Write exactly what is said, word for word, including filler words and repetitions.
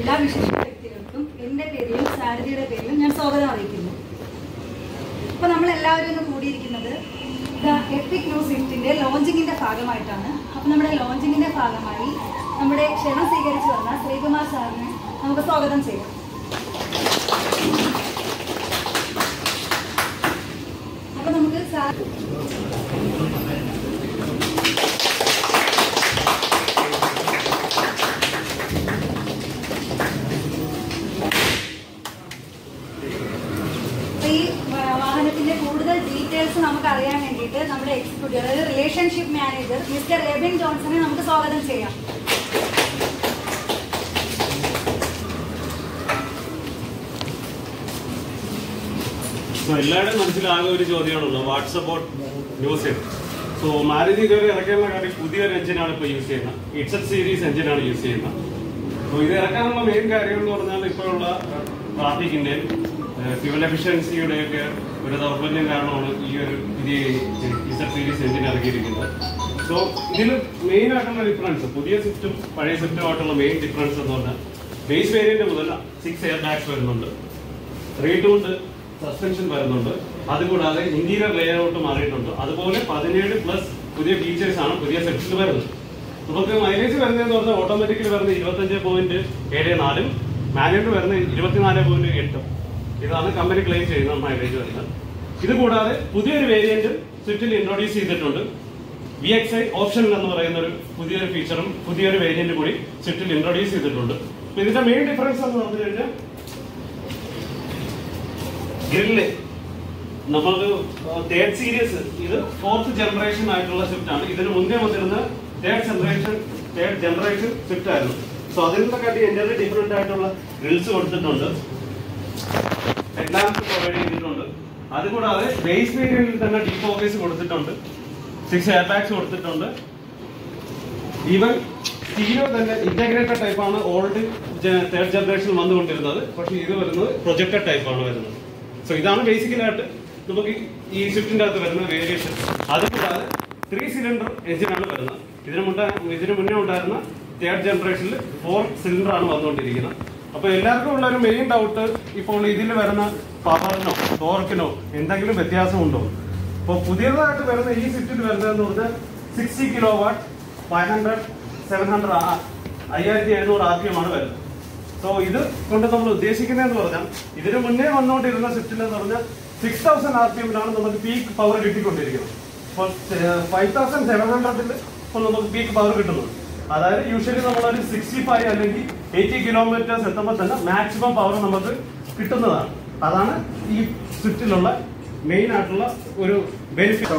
എല്ലാ വിശിഷ്ട വ്യക്തികൾക്കും എൻ്റെ പേരിലും സാരഥിയുടെ പേരിലും ഞാൻ സ്വാഗതം അറിയിക്കുന്നു. ഇപ്പോൾ നമ്മളെല്ലാവരും ഇന്ന് കൂടിയിരിക്കുന്നത് ദ എപ്പിക് ന്യൂ സ്വിഫ്റ്റിൻ്റെ ലോഞ്ചിങ്ങിൻ്റെ ഭാഗമായിട്ടാണ്. അപ്പോൾ നമ്മുടെ ലോഞ്ചിങ്ങിൻ്റെ ഭാഗമായി നമ്മുടെ ക്ഷണം സ്വീകരിച്ചു വന്ന ശ്രീകുമാർ സാറിനെ നമുക്ക് സ്വാഗതം ചെയ്യാം. അപ്പോൾ നമുക്ക് സാർ ഈ വാഹനത്തിന്റെ കൂടുതൽ ഡീറ്റെയിൽസ് നമുക്ക് അറിയാൻ വേണ്ടിയിട്ട് നമ്മുടെ എക്സിക്യൂട്ടീവ് അതായത് റിലേഷൻഷിപ്പ് മാനേജർ മിസ്റ്റർ എബിൻ ജോൺസനെ നമുക്ക് സ്വാഗതം ചെയ്യാം. എല്ലാവരുടെയും മനസ്സിലാകെ ഒരു ചോദ്യമാണല്ലോ, what's about news. So Maruti ഇതുവരെ ഇറക്കാനുള്ള കാര്യം പുതിയൊരു എഞ്ചിനാണ് ഇപ്പോൾ യൂസ് ചെയ്യുന്നത്. ഇറ്റ്സ് സീരീസ് എഞ്ചിനാണ് യൂസ് ചെയ്യുന്നത്. സോ ഇത് ഇറക്കാനുള്ള മെയിൻ കാര്യം എന്ന് പറഞ്ഞാൽ ഇപ്പോഴുള്ള ട്രാഫിക്കിന്റെ ഫ്യൂവൽ എഫിഷ്യൻസിയുടെയൊക്കെ ഒരു ദൗർബല്യം കാരണമാണ് ഈ ഒരു പുതിയ ഇസഡ് സീരീസ് എഞ്ചിൻ ഇറക്കിയിരിക്കുന്നത്. സോ ഇതിൽ മെയിൻ ആയിട്ടുള്ള ഡിഫറൻസ് പുതിയ സ്വിഫ്റ്റും പഴയ സ്വിഫ്റ്റുമായിട്ടുള്ള മെയിൻ ഡിഫറൻസ് എന്ന് പറഞ്ഞാൽ ബേസ് വേരിയന്റ് മുതൽ സിക്സ് എയർ ബാഗ്സ് വരുന്നുണ്ട്, റീടൂണ്ട് സസ്പെൻഷൻ വരുന്നുണ്ട്, അതുകൂടാതെ ഇന്റീരിയർ ലേഔട്ട് മാറിയിട്ടുണ്ട്. അതുപോലെ പതിനേഴ് പ്ലസ് പുതിയ ഫീച്ചേഴ്സ് ആണ് പുതിയ സ്വിഫ്റ്റിൽ വരുന്നത്. നമുക്ക് മൈലേജ് വരുന്നതെന്ന് പറഞ്ഞാൽ ഓട്ടോമാറ്റിക്കലി വരുന്ന ഇരുപത്തഞ്ച് പോയിന്റ് ഏഴ് നാലും മാനുവൽ വരുന്ന ഇരുപത്തിനാല് പോയിന്റ് എട്ടും ഇതാണ് കമ്പനി ക്ലെയിം ചെയ്യുന്ന മൈലേജ് വരുന്നത്. ഇത് കൂടാതെ പുതിയൊരു വേരിയന്റ് സ്വിഫ്റ്റിൽ ഇൻട്രൊഡ്യൂസ് ചെയ്തിട്ടുണ്ട്. വി എക്സ് ഐ ഓപ്ഷൻ എന്ന് പറയുന്ന ഒരു പുതിയൊരു ഫീച്ചറും പുതിയൊരു വേരിയന്റ് കൂടി സ്വിഫ്റ്റിൽ ഇൻട്രൊഡ്യൂസ് ചെയ്തിട്ടുണ്ട്. ഇതിന്റെ മെയിൻ ഡിഫറൻസ് എന്ന് പറഞ്ഞു കഴിഞ്ഞാൽ ഗ്രില്ല് നമുക്ക് തേർഡ് സീരീസ് ഇത് ഫോർത്ത് ജനറേഷൻ ആയിട്ടുള്ള സ്വിഫ്റ്റ് ആണ്. ഇതിന് മുന്നേ വന്നിരുന്ന third generation third generation swift ആയിരുന്നു. സോ അതിനൊക്കെ കാട്ടി എൻ്റെ ഡിഫറെന്റ് ആയിട്ടുള്ള ഗ്രിൽസ് കൊടുത്തിട്ടുണ്ട്, ഹെഡ്ലാംപ്സ് പ്രൊവൈഡ് ചെയ്തിട്ടുണ്ട്. അതുകൂടാതെ ബേസ് വേരിയന്റിൽ തന്നെ ഡീ ഫോക്കസ് കൊടുത്തിട്ടുണ്ട്, സിക്സ് എയർ ബാഗ്സ് കൊടുത്തിട്ടുണ്ട്. ഈവൻ സ്റ്റീരിയോ തന്നെ ഇന്റഗ്രേറ്റഡ് ടൈപ്പാണ് ഓൾഡ് തേർഡ് ജനറേഷൻ വന്നുകൊണ്ടിരുന്നത്. പക്ഷെ ഇത് വരുന്നത് പ്രൊജക്ടഡ് ടൈപ്പാണ് വരുന്നത്. സോ ഇതാണ് ബേസിക്കലായിട്ട് നമുക്ക് ഈ സ്വിഫ്റ്റിന്റെ അകത്ത് വരുന്ന വേരിയേഷൻ. അതുകൂടാതെ ത്രീ സിലിണ്ടർ എഞ്ചിനാണ് വരുന്നത്. ഇതിനു മുന്നേ ഇതിനു മുന്നേ ഉണ്ടായിരുന്ന തേർഡ് ജനറേഷനിൽ ഫോർ സിലിണ്ടർ ആണ് വന്നുകൊണ്ടിരിക്കുന്നത്. അപ്പൊ എല്ലാവർക്കും ഉള്ള ഒരു മെയിൻ ഡൗട്ട് ഇപ്പോൾ ഇതിൽ വരുന്ന പവറിനോ ടോർക്കിനോ എന്തെങ്കിലും വ്യത്യാസമുണ്ടോ? അപ്പോൾ പുതിയതായിട്ട് വരുന്ന ഈ സ്വിഫ്റ്റിൽ വരുന്നതെന്ന് പറഞ്ഞാൽ sixty kilo watt five hundred seven hundred അയ്യായിരത്തി എഴുന്നൂറ് ആർ പി എം ആണ് വരുന്നത്. സോ ഇത് കൊണ്ട് നമ്മൾ ഉദ്ദേശിക്കുന്നതെന്ന് പറഞ്ഞാൽ ഇതിന് മുന്നേ വന്നുകൊണ്ടിരുന്ന സ്വിഫ്റ്റിൽ എന്ന് പറഞ്ഞാൽ സിക്സ് തൗസൻഡ് ആർ പി എമ്മിലാണ് നമുക്ക് പീക്ക് പവർ കിട്ടിക്കൊണ്ടിരിക്കുന്നത്. ഇപ്പോൾ ഫൈവ് തൗസൻഡ് സെവൻ ഹൺഡ്രഡിൽ ഇപ്പോൾ നമുക്ക് പീക്ക് പവർ കിട്ടുന്നത്. അതായത് യൂഷ്വലി നമ്മളൊരു സിക്സ്റ്റി ഫൈവ് അല്ലെങ്കിൽ എയ്റ്റി കിലോമീറ്റേഴ്സ് എത്തുമ്പോൾ തന്നെ മാക്സിമം പവർ നമുക്ക് കിട്ടുന്നതാണ്. അതാണ് ഈ സ്വിഫ്റ്റിലുള്ള മെയിൻ ആയിട്ടുള്ള ഒരു ബെനിഫിറ്റ്.